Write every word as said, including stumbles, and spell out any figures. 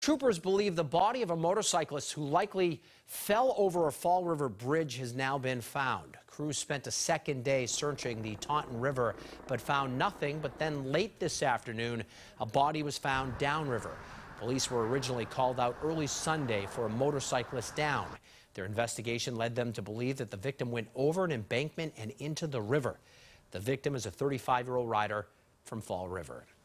Troopers believe the body of a motorcyclist who likely fell over a Fall River bridge has now been found. Crews spent a second day searching the Taunton River but found nothing. But then late this afternoon, a body was found downriver. Police were originally called out early Sunday for a motorcyclist down. Their investigation led them to believe that the victim went over an embankment and into the river. The victim is a thirty-five-year-old rider from Fall River.